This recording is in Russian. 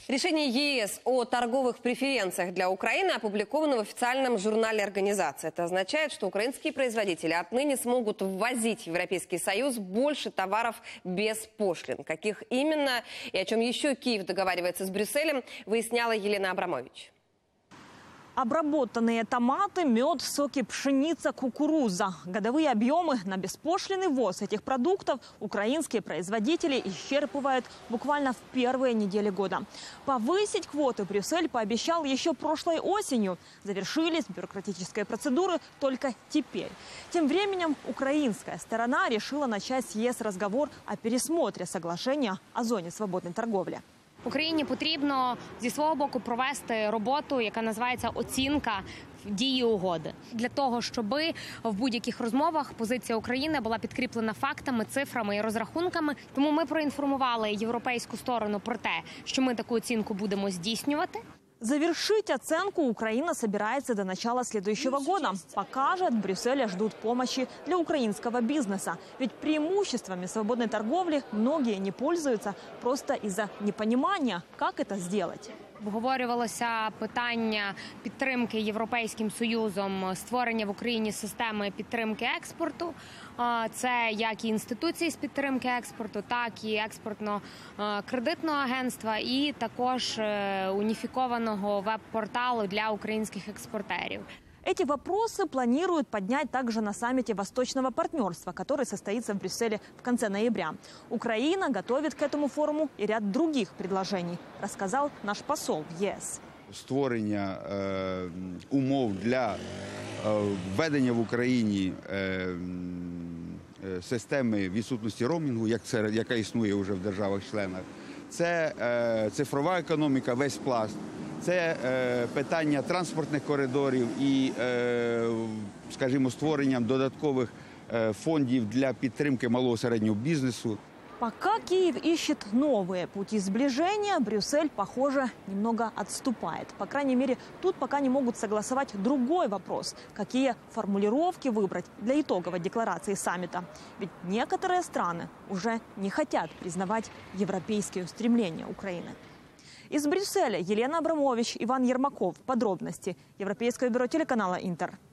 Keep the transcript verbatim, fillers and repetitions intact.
Решение ЕС о торговых преференциях для Украины опубликовано в официальном журнале организации. Это означает, что украинские производители отныне смогут ввозить в Европейский Союз больше товаров без пошлин. Каких именно и о чем еще Киев договаривается с Брюсселем, выясняла Елена Абрамович. Обработанные томаты, мед, соки, пшеница, кукуруза. Годовые объемы на беспошлинный ввоз этих продуктов украинские производители исчерпывают буквально в первые недели года. Повысить квоты Брюссель пообещал еще прошлой осенью. Завершились бюрократические процедуры только теперь. Тем временем украинская сторона решила начать с ЕС разговор о пересмотре соглашения о зоне свободной торговли. Україні потрібно зі свого боку провести роботу, яка називається оцінка дії угоди. Для того, щоб в будь-яких розмовах позиція України була підкріплена фактами, цифрами і розрахунками. Тому ми проінформували європейську сторону про те, що ми таку оцінку будемо здійснювати. Завершить оценку Украина собирается до начала следующего года. Пока же от Брюсселя ждут помощи для украинского бизнеса. Ведь преимуществами свободной торговли многие не пользуются просто из-за непонимания, как это сделать. Обговорювалося питання підтримки Європейським Союзом, створення в Україні системи підтримки експорту. Це як і інституції з підтримки експорту, так і експортно-кредитного агентства, і також уніфікованого веб-порталу для українських експортерів. Эти вопросы планируют поднять также на саммите Восточного партнерства, который состоится в Брюсселе в конце ноября. Украина готовит к этому форуму и ряд других предложений, рассказал наш посол в ЕС. Створення е, умов для е, введення в Україні е, е, системи відсутності роумінгу, як це, яка існує вже в державах-членах. Це е, цифрова економіка, весь пласт. Це е, питання транспортних коридорів і, е, скажімо, створенням додаткових е, фондів для підтримки малого і середнього бізнесу. Пока Киев ищет новые пути сближения, Брюссель, похоже, немного отступает. По крайней мере, тут пока не могут согласовать другой вопрос – какие формулировки выбрать для итоговой декларации саммита. Ведь некоторые страны уже не хотят признавать европейские устремления Украины. Из Брюсселя Елена Абрамович, Иван Ермаков. Подробности. Европейское бюро телеканала «Интер».